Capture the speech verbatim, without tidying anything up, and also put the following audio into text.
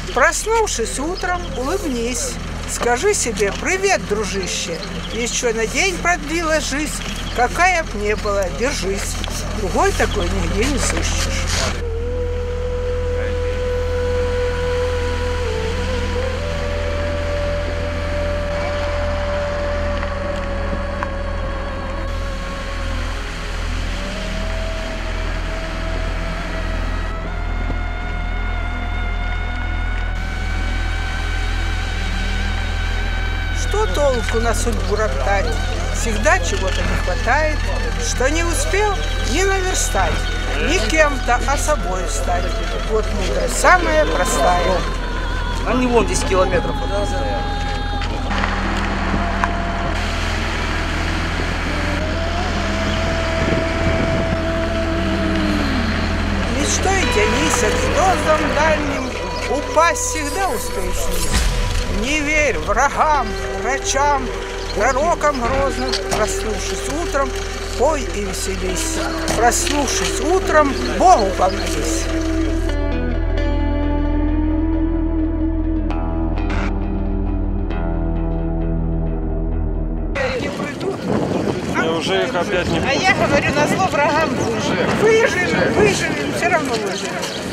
Проснувшись утром, улыбнись. Скажи себе: привет, дружище. Еще на день продлилась жизнь. Какая б ни была, держись. Другой такой нигде не сыщешь. Что толку на судьбу роптать? Всегда чего-то не хватает. Что не успел, не наверстать. Не кем-то, а собой стать. Вот мудрость самая простая. Они вон десять километров. Мечтой тянись к звездам дальним, упасть всегда успеешь вниз. Не верь врагам, врачам, пророкам грозным. Проснувшись утром, пой и веселись. Проснувшись утром, Богу помолись. Не придут. И уже их опять не... А я говорю, назло врагам выживем. Выживем, выживем, все равно выживем.